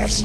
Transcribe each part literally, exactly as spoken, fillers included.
this!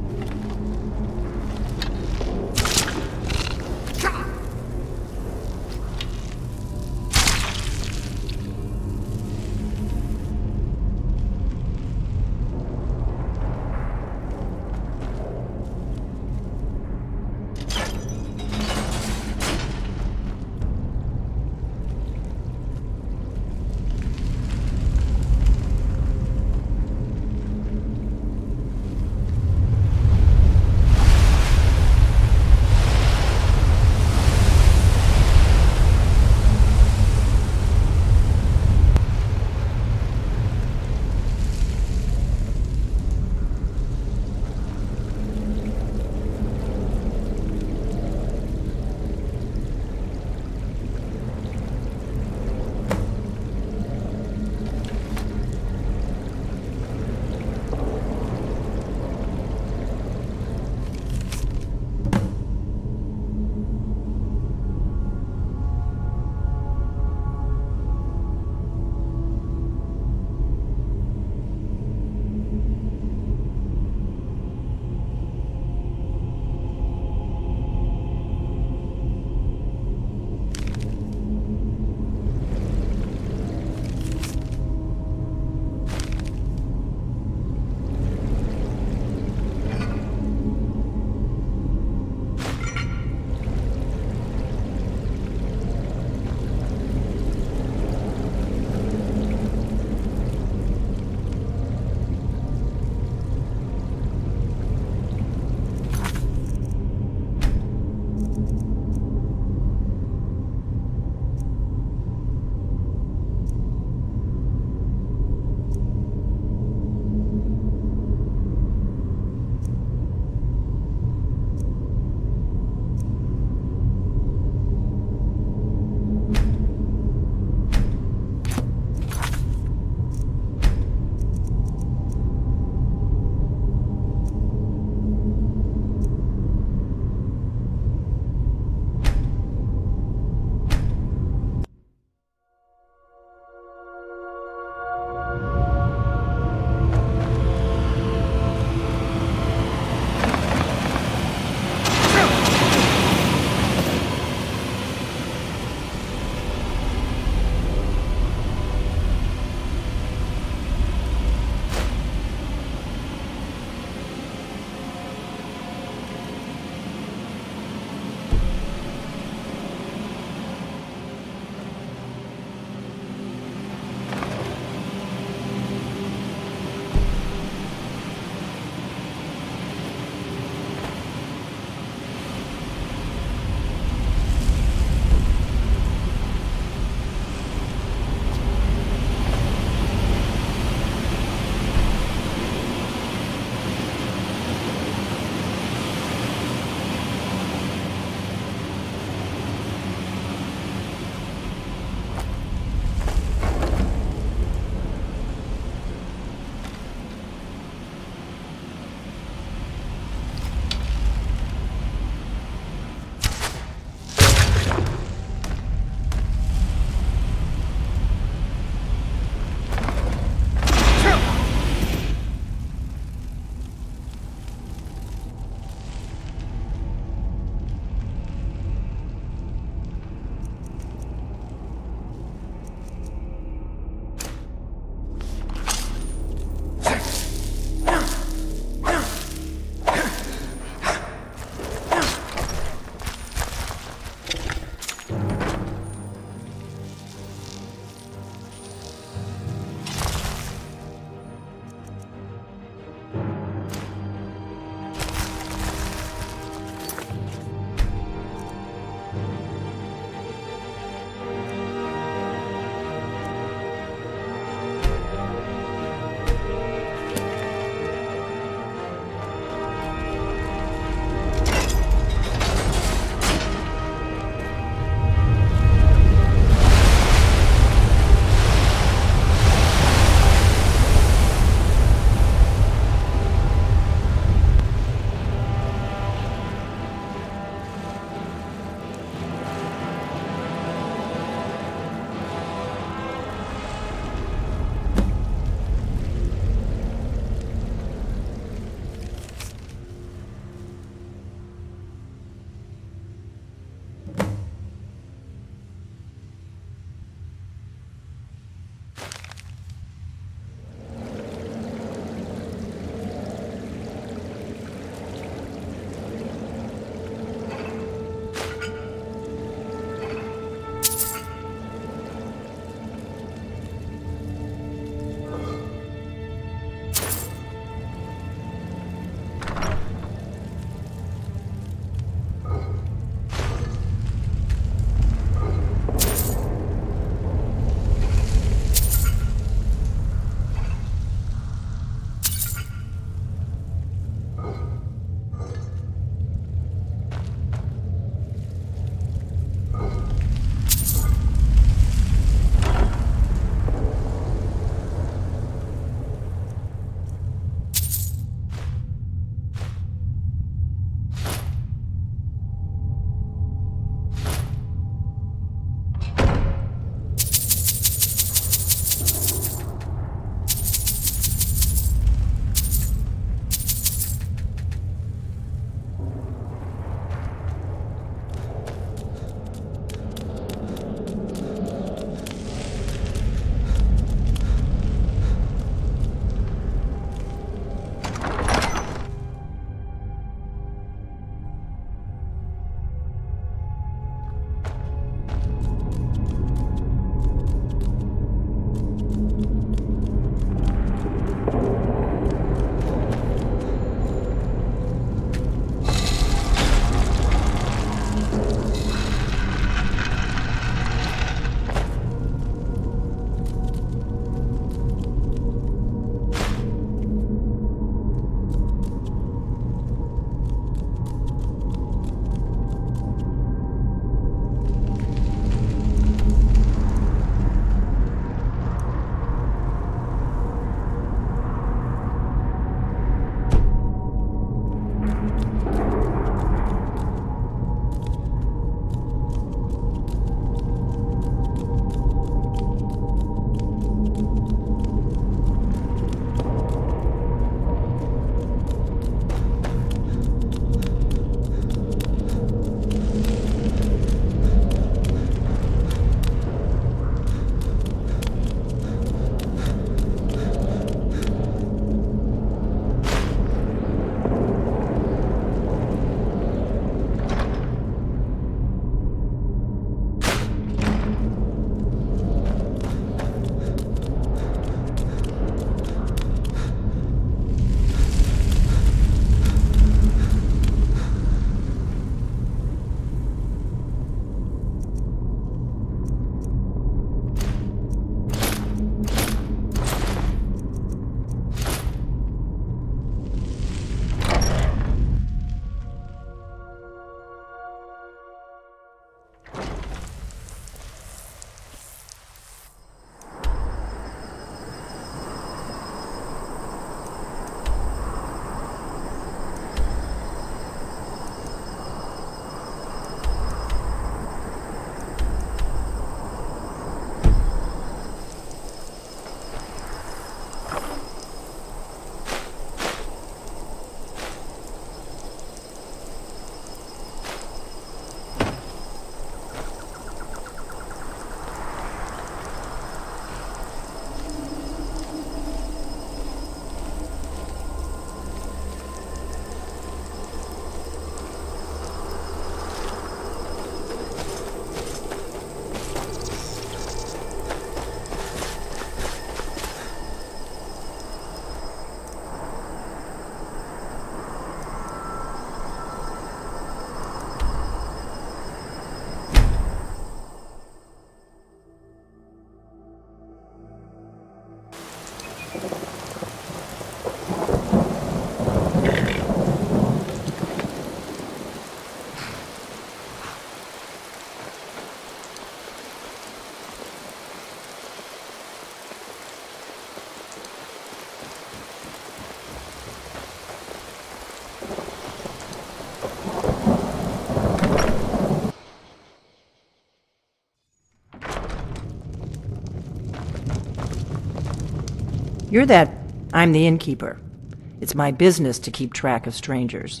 You're that... I'm the innkeeper. It's my business to keep track of strangers.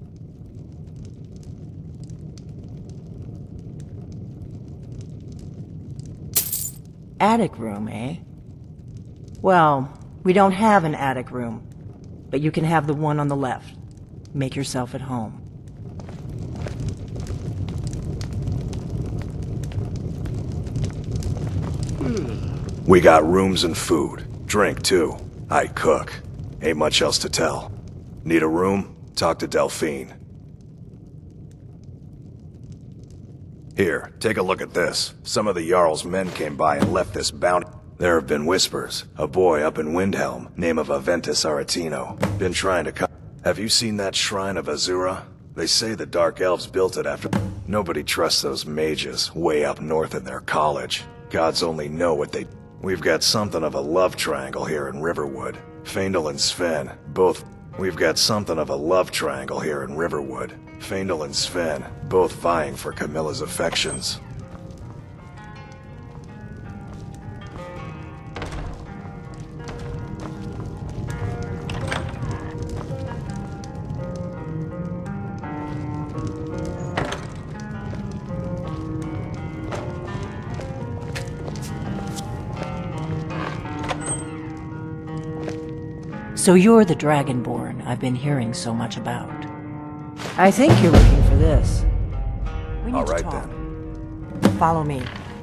Attic room, eh? Well, we don't have an attic room, but you can have the one on the left. Make yourself at home. We got rooms and food. Drink, too. I cook. Ain't much else to tell. Need a room? Talk to Delphine. Here, take a look at this. Some of the Jarl's men came by and left this bounty. There have been whispers. A boy up in Windhelm, name of Aventus Aretino. Been trying to come. Have you seen that shrine of Azura? They say the Dark Elves built it after... Nobody trusts those mages way up north in their college. Gods only know what they... We've got something of a love triangle here in Riverwood. Faendal and Sven, both... We've got something of a love triangle here in Riverwood. Faendal and Sven, both vying for Camilla's affections. So you're the Dragonborn I've been hearing so much about. I think you're looking for this. We need All to right, talk. then. Follow me.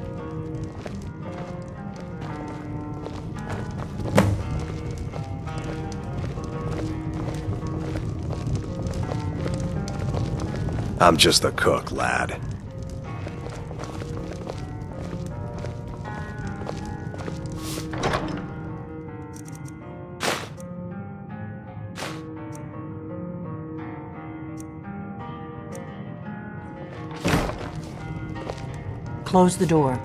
I'm just a cook, lad. Close the door.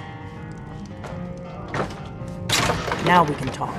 Now we can talk.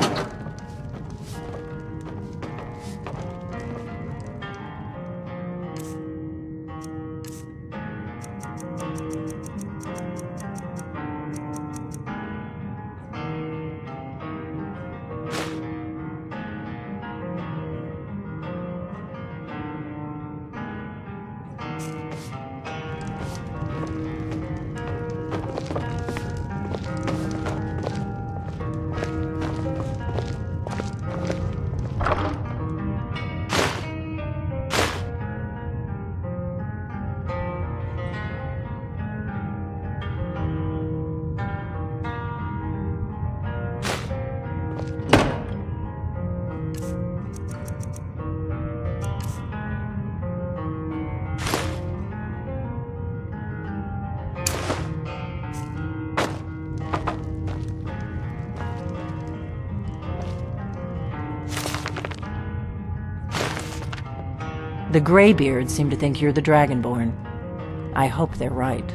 The Greybeards seem to think you're the Dragonborn. I hope they're right.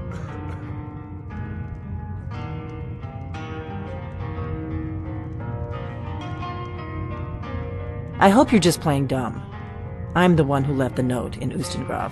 I hope you're just playing dumb. I'm the one who left the note in Ustengrav.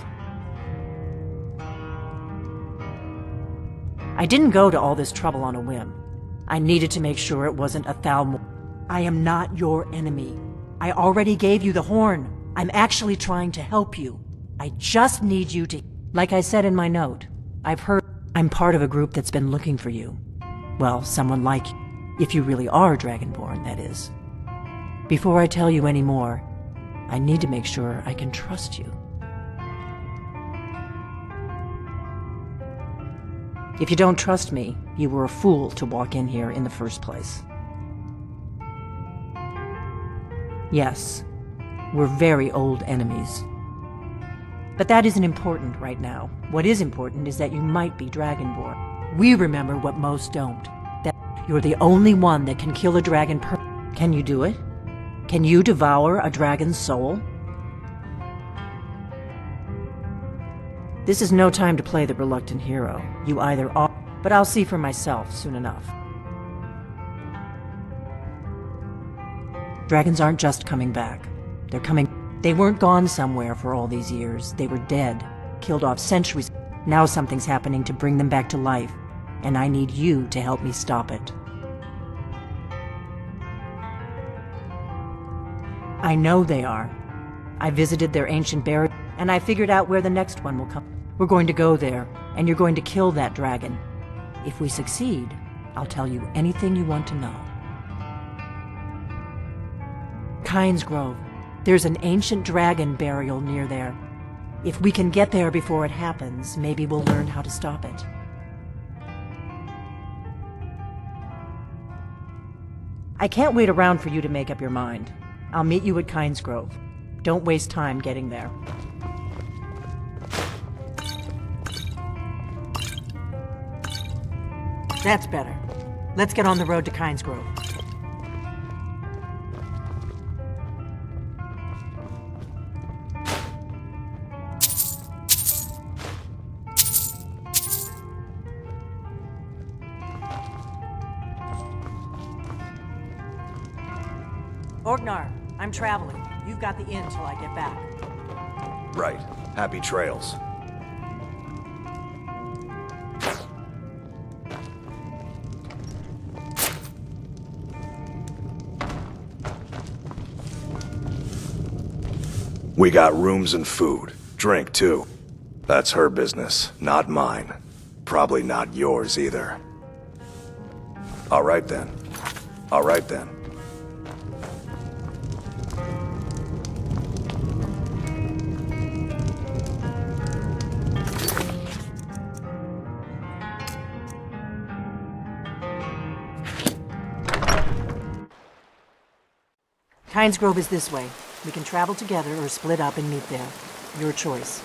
I didn't go to all this trouble on a whim. I needed to make sure it wasn't a Thalmor. I am not your enemy. I already gave you the horn. I'm actually trying to help you. I just need you to... Like I said in my note, I've heard I'm part of a group that's been looking for you. Well, someone like you. If you really are Dragonborn, that is. Before I tell you any more, I need to make sure I can trust you. If you don't trust me, you were a fool to walk in here in the first place. Yes. We're very old enemies. But that isn't important right now. What is important is that you might be Dragonborn. We remember what most don't. That You're the only one that can kill a dragon per- Can you do it? Can you devour a dragon's soul? This is no time to play the reluctant hero. You either are, but I'll see for myself soon enough. Dragons aren't just coming back. They're coming... They weren't gone somewhere for all these years. They were dead, killed off centuries. Now something's happening to bring them back to life, and I need you to help me stop it. I know they are. I visited their ancient burial, and I figured out where the next one will come. We're going to go there, and you're going to kill that dragon. If we succeed, I'll tell you anything you want to know. Kynes Grove. There's an ancient dragon burial near there. If we can get there before it happens, maybe we'll learn how to stop it. I can't wait around for you to make up your mind. I'll meet you at Kynes Grove. Don't waste time getting there. That's better. Let's get on the road to Kynes Grove. Orgnar, I'm traveling. You've got the inn till I get back. Right. Happy trails. We got rooms and food. Drink, too. That's her business, not mine. Probably not yours, either. All right, then. All right, then. Kynes Grove is this way. We can travel together or split up and meet there. Your choice.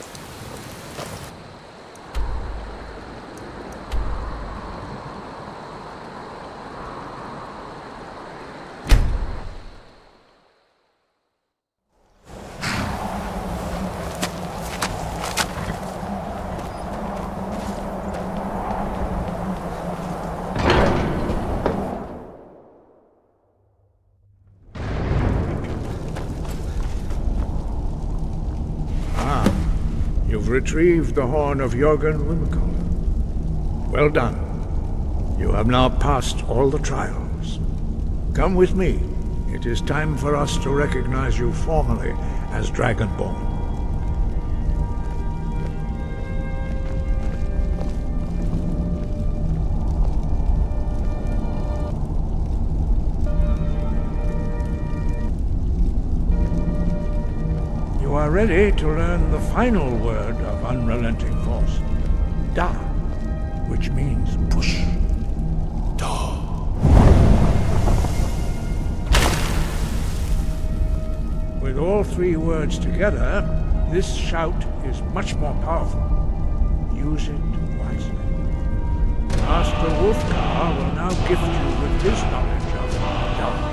You've retrieved the horn of Jörgen Wimkel. Well done. You have now passed all the trials. Come with me. It is time for us to recognize you formally as Dragonborn. You are ready to learn the final word of unrelenting force, Da, which means push. Da. With all three words together, this shout is much more powerful. Use it wisely. Master Wolfgar will now gift you with his knowledge of Da.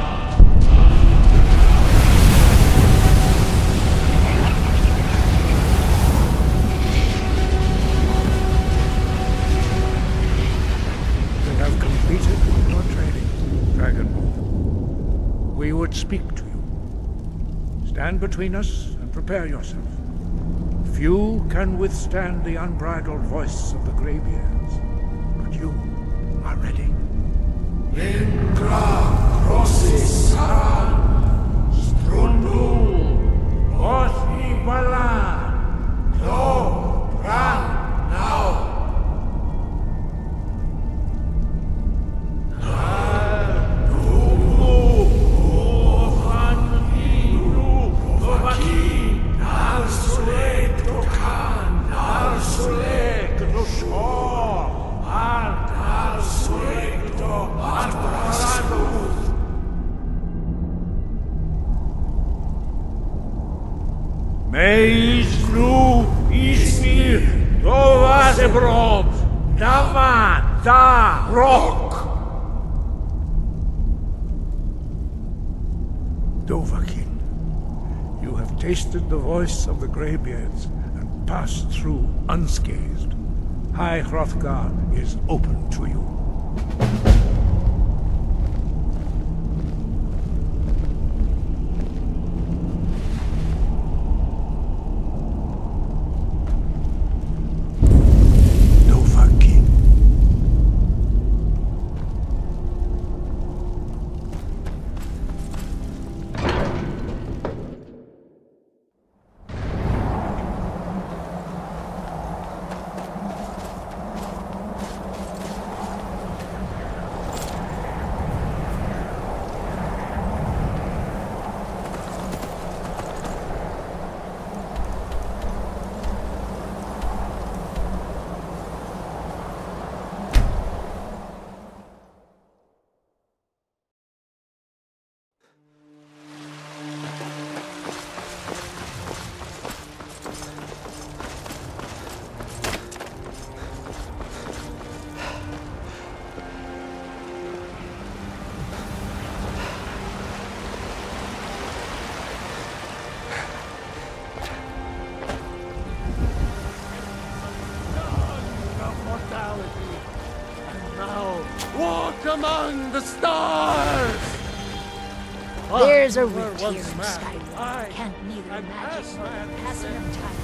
Your training, Dragonborn. We would speak to you. Stand between us and prepare yourself. Few can withstand the unbridled voice of the graybeards, but you are ready. Ingra crossis saran, strundul, othi balan, lo bran now. Meis nu ismir, dovas ebrob, dava da rock. Dovahkiin, you have tasted the voice of the Greybeards and passed through unscathed. High Hrothgar is open to you. Among the stars! There's a root here in Skyrim. Can't neither magic nor passing of time.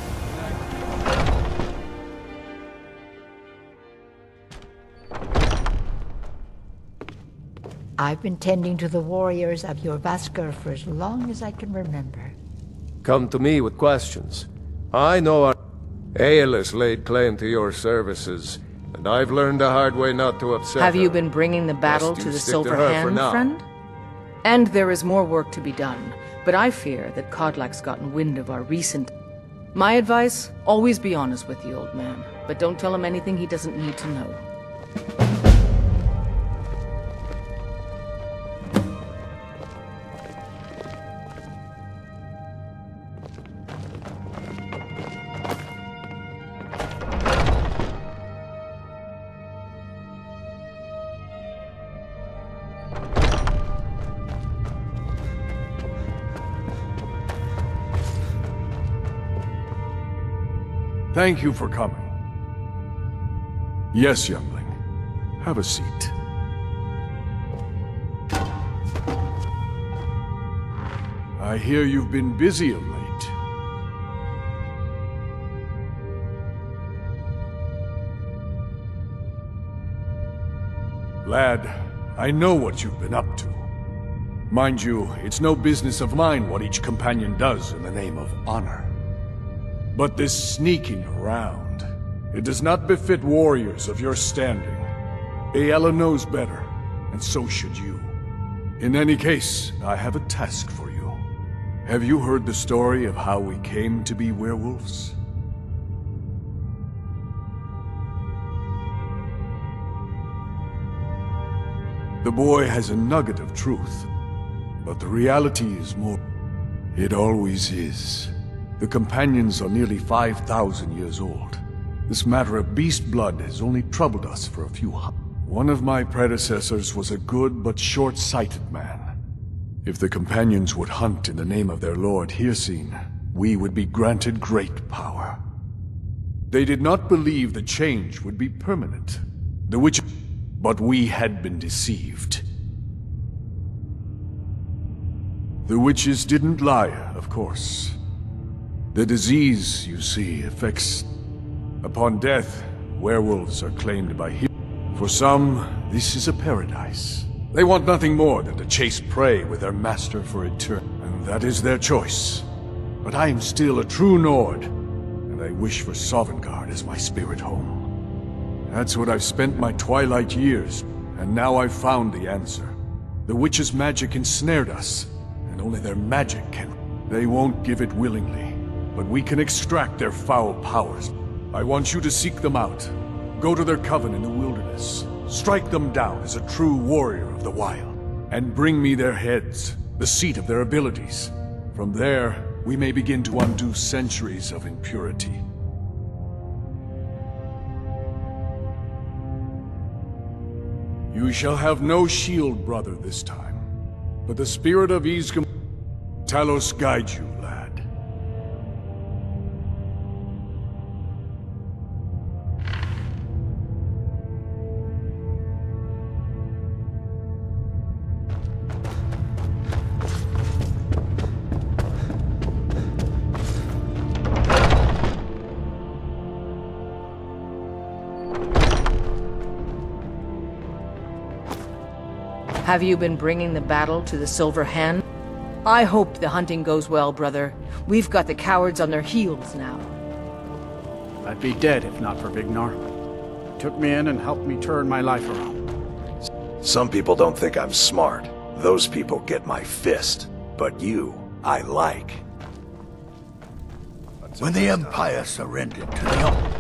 I've been tending to the warriors of your Vaskr for as long as I can remember. Come to me with questions. I know our... Aeolus laid claim to your services, and I've learned the hard way not to upset Have her. you been bringing the battle Best to you the stick Silver to her for Hand, now. friend? And there is more work to be done, but I fear that Kodlak's gotten wind of our recent... My advice, always be honest with the old man, but don't tell him anything he doesn't need to know. Thank you for coming. Yes, youngling. Have a seat. I hear you've been busy of late. Lad, I know what you've been up to. Mind you, it's no business of mine what each companion does in the name of honor. But this sneaking around, it does not befit warriors of your standing. Aella knows better, and so should you. In any case, I have a task for you. Have you heard the story of how we came to be werewolves? The boy has a nugget of truth, but the reality is more... It always is. The companions are nearly five thousand years old. This matter of beast blood has only troubled us for a few hundred. One of my predecessors was a good but short-sighted man. If the companions would hunt in the name of their lord Hircine, we would be granted great power. They did not believe the change would be permanent. The witch... But we had been deceived. The witches didn't lie, of course. The disease, you see, affects... Upon death, werewolves are claimed by heroes. For some, this is a paradise. They want nothing more than to chase prey with their master for eternity. And that is their choice. But I am still a true Nord, and I wish for Sovngarde as my spirit home. That's what I've spent my twilight years, and now I've found the answer. The witches' magic ensnared us, and only their magic can... They won't give it willingly, but we can extract their foul powers. I want you to seek them out. Go to their coven in the wilderness. Strike them down as a true warrior of the wild. And bring me their heads, the seat of their abilities. From there, we may begin to undo centuries of impurity. You shall have no shield, brother, this time. But the spirit of Ysgrim... Talos guide you, lad. Have you been bringing the battle to the Silver Hand? I hope the hunting goes well, brother. We've got the cowards on their heels now. I'd be dead if not for Vignar. He took me in and helped me turn my life around. Some people don't think I'm smart. Those people get my fist. But you, I like. When the Empire surrendered to the...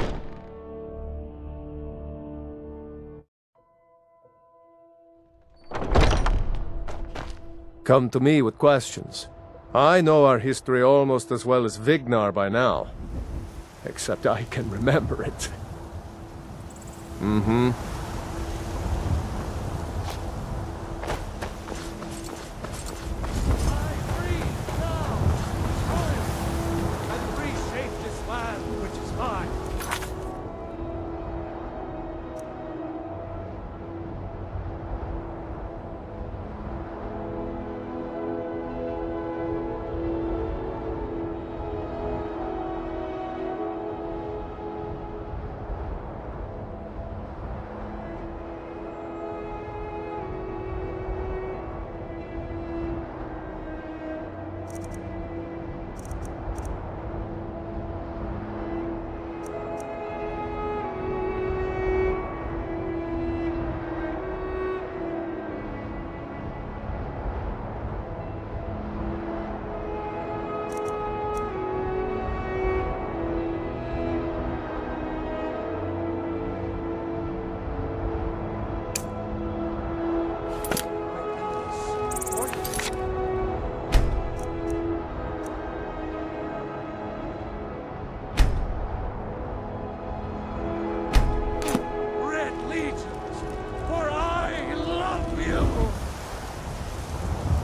Come to me with questions. I know our history almost as well as Vignar by now. Except I can remember it. Mm-hmm.